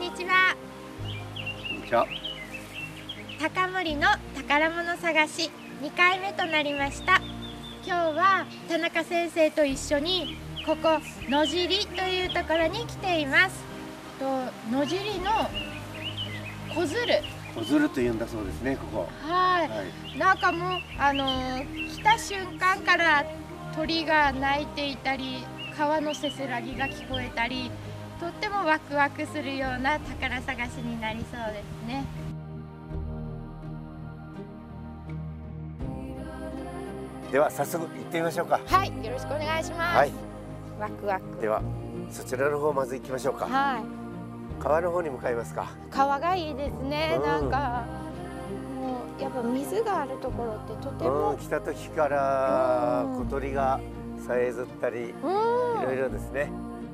にちは。 じゃあ高森の宝物探し2回目となりました。今日は田中先生と一緒にここ野尻というところに来ています。野尻の小鶴というんだそうですね、ここ。 はい、なんかもう来た瞬間から鳥が鳴いていたり、川のせせらぎが聞こえたり、とってもワクワクするような宝探しになりそうですね。 では早速行ってみましょうか。 はい、よろしくお願いします。 はい、 ワクワク。 ではそちらの方まず行きましょうか。 はい。 川の方に向かいますか。 川がいいですね。なんかもうやっぱ水があるところってとても、 来た時から小鳥がさえずったり、いろいろですね。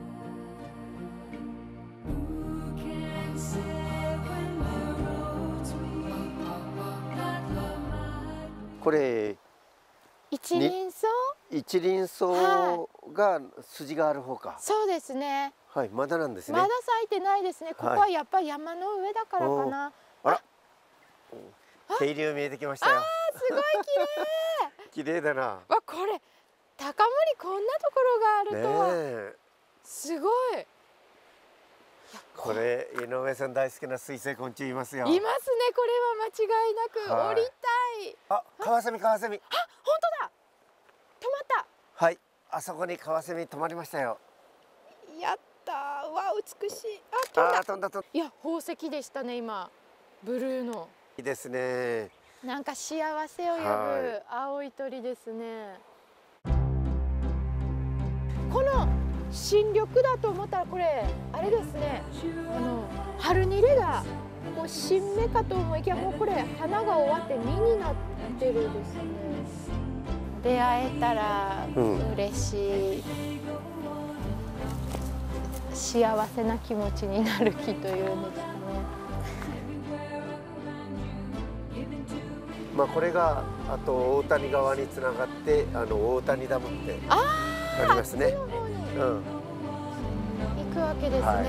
これ一輪草？ 一輪草が筋がある方か。 そうですね。 はい、まだなんですね。 まだ咲いてないですね。ここはやっぱり山の上だからかな。 あら、渓流見えてきましたよ。 あー、すごい綺麗だな。 わ、これ高森こんなところがあるとは。すごい。 これ井上さん大好きな水生昆虫いますよ。 いますね。これは間違いなく降りたい。 あ、カワセミ。あ、本当だ。 止まった。 はい、あそこにカワセミ止まりましたよ。 やったー。わ、美しい。 飛んだ。 いや、宝石でしたね、今。ブルーの。 いいですね。 なんか幸せを呼ぶ青い鳥ですね。この新緑だと思ったら、これあれですね。春にれがこう新芽かと思いきや、もうこれ花が終わって実になってるですね。出会えたら嬉しい。幸せな気持ちになる木というんですね。 まあこれがあと大谷川につながって大谷ダムってありますね。 行くわけですね。あ、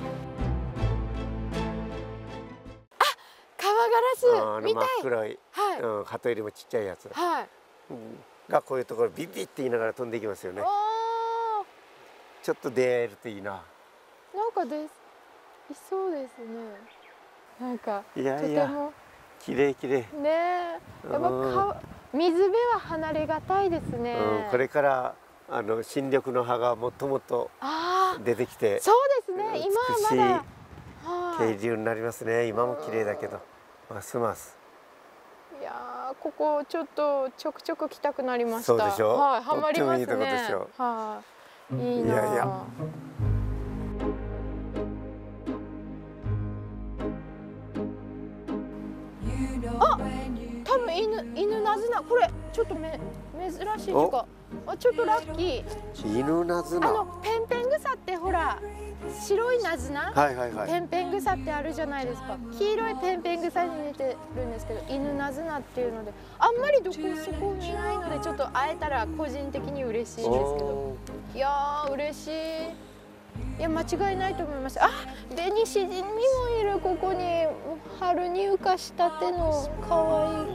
川ガラスみたい。 真っ黒い、 はい、 鳩よりもちっちゃいやつ、 はい、 がこういうところビビって言いながら飛んでいきますよね。ちょっと出会えるといいな。 なんかいそうですね。なんかいやいや、綺麗ねえ。やっぱ水辺は離れがたいですね。 これから新緑の葉がもっともっと出てきて、 そうですね。今はまだ渓流になりますね。今も綺麗だけど、ますます。 いやー、ここちょっとちょくちょく来たくなりました。 そうでしょ。 はい、ハマりますね。 とってもいいとこでしょ。 はい、いいな。 いやいや。 あ、多分犬ナズナ、これちょっと珍しいというか、ちょっとラッキー。 犬ナズナ。 ペンペン草ってほら白いナズナ、ペンペン草ってあるじゃないですか。黄色いペンペン草に似てるんですけど、犬ナズナっていうので、あんまりそこ見ないので、ちょっと会えたら個人的に嬉しいんですけど。いやー、嬉しい。いや、間違いないと思います。あ、ベニシジミもいる。ここに春に浮かしたての可愛い。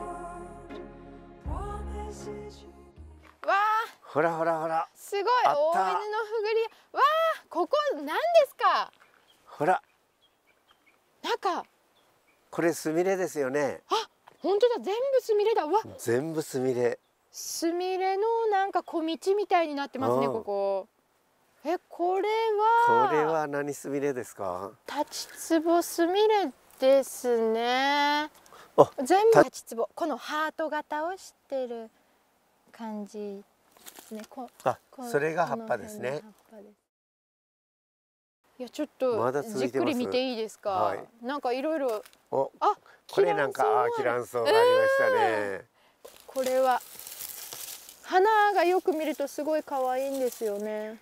わあ、 ほらすごい。大犬のふぐり。わあ、ここ何ですか。 ほら、 なんかこれスミレですよね。 あ、本当だ。全部スミレだ。わ、 全部スミレ。 スミレのなんか小道みたいになってますね、ここ。これは何スミレですか。 タチツボスミレですね。全部タチツボ。このハート型をしてる感じですね。 それが葉っぱですね。 いや、ちょっとじっくり見ていいですか。なんかいろいろ。 これなんかキランソウがありましたね。 これは花がよく見るとすごい可愛いんですよね。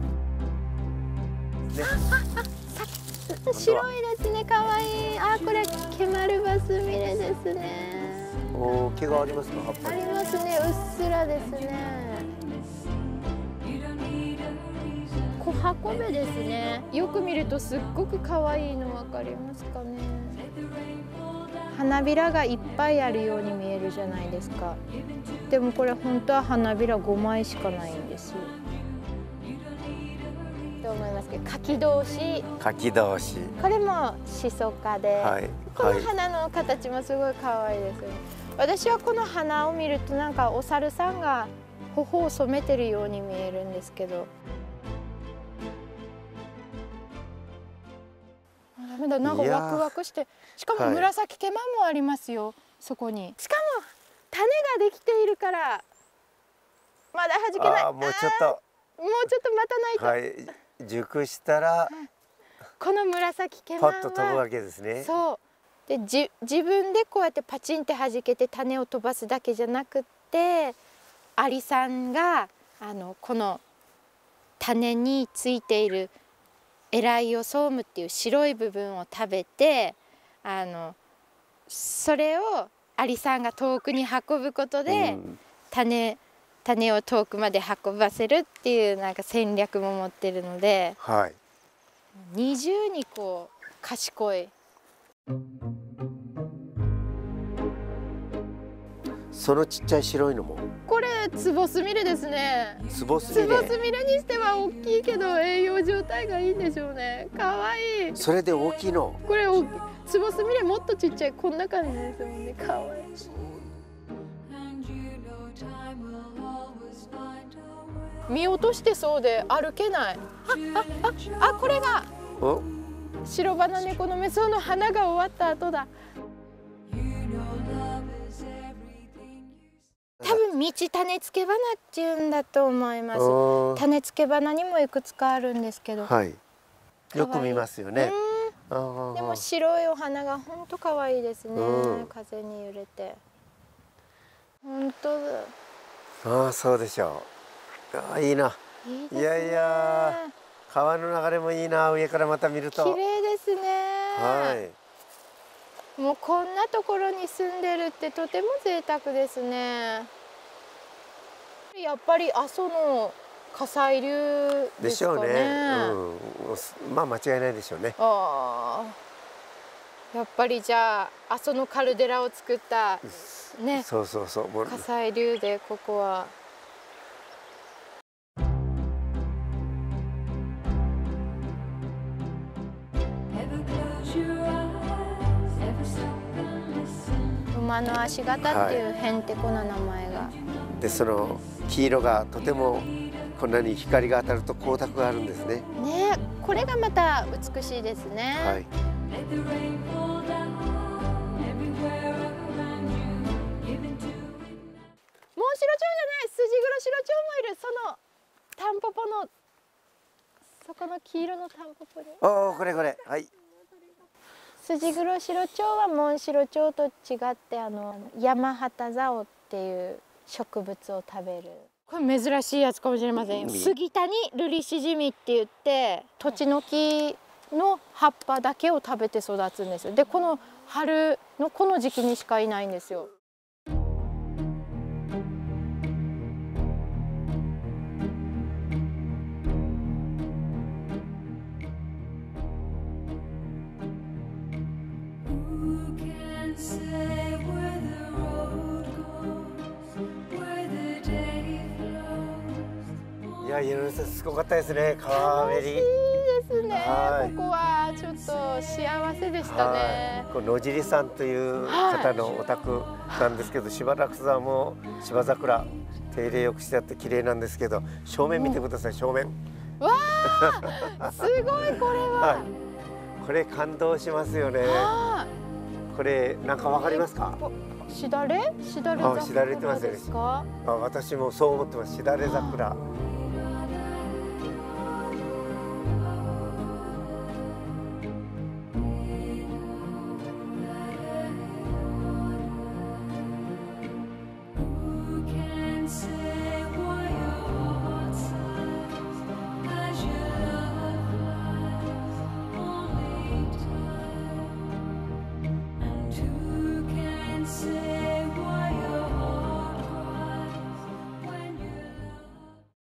白いですね。可愛い。あ、これケマルバスミレですね。 毛がありますか。葉っぱありますね。うっすらですね。小箱べですね。よく見るとすっごく可愛いの分かりますかね。花びらがいっぱいあるように見えるじゃないですか。でもこれ本当は花びら5枚しかないんですよ。と思いますけど、柿同士。 柿同士。 これもシソ科で、はい、この花の形もすごい可愛いですよね。私はこの花を見るとなんかお猿さんが頬を染めてるように見えるんですけど。ダメだ、なんかワクワクして、しかも紫ケマもありますよ、はい、そこに。しかも種ができているからまだ弾けない。 もうちょっと待たないと。 はい、熟したらこの紫ケマはパッと飛ぶわけですね。 そうで、自分でこうやってパチンって弾けて種を飛ばすだけじゃなくって、アリさんがこの種についているエライオソームっていう白い部分を食べて、それをアリさんが遠くに運ぶことで、種を遠くまで運ばせるっていうなんか戦略も持ってるので、 はい、 二重にこう賢い。 そのちっちゃい白いのもこれツボスミレですね。 ツボスミレにしては大きいけど栄養状態がいいんでしょうね。かわいい。 それで大きいの。 これツボスミレもっとちっちゃい、こんな感じですもんね。かわいい。見落としてそうで歩けない。これが白バナネコのメスの花が終わった後だ。多分道種付け花っていうんだと思います。種付け花にもいくつかあるんですけど、 はい、よく見ますよね。 でも白いお花が本当可愛いですね。風に揺れて。本当だ。 そうでしょう。いいな。いやいや、川の流れもいいな。上からまた見ると。 綺麗ですね。 はい。 もうこんなところに住んでるってとても贅沢ですね。やっぱり阿蘇の火砕流ですかね。でしょうね。まあ間違いないでしょうね。 やっぱりじゃあ阿蘇のカルデラを作ったね。 そう。 火砕流でここは。馬の足型っていうへんてこな名前が。 でその黄色がとてもこんなに光が当たると光沢があるんですね。 ね、これがまた美しいですね。はい。モンシロチョウじゃない、スジグロシロチョウもいる。そのタンポポのそこの黄色のタンポポに。 これはい。 スジグロシロチョウはモンシロチョウと違ってヤマハタザオっていう植物を食べる。これ珍しいやつかもしれません。スギタニルリシジミって言って土地の木の葉っぱだけを食べて育つんですよ。でこの春のこの時期にしかいないんですよ。 いや、井上さんすごかったですね。川べり。 楽しいですね。ここはちょっと幸せでしたね。 野尻さんという方のお宅なんですけど、しばらくさんも芝桜手入れよくしてあって綺麗なんですけど、正面見てください。正面。 わあ、すごいこれは。 これ感動しますよね。これなんかわかりますか？ しだれ？しだれ桜ですか？ 私もそう思ってます。しだれ桜。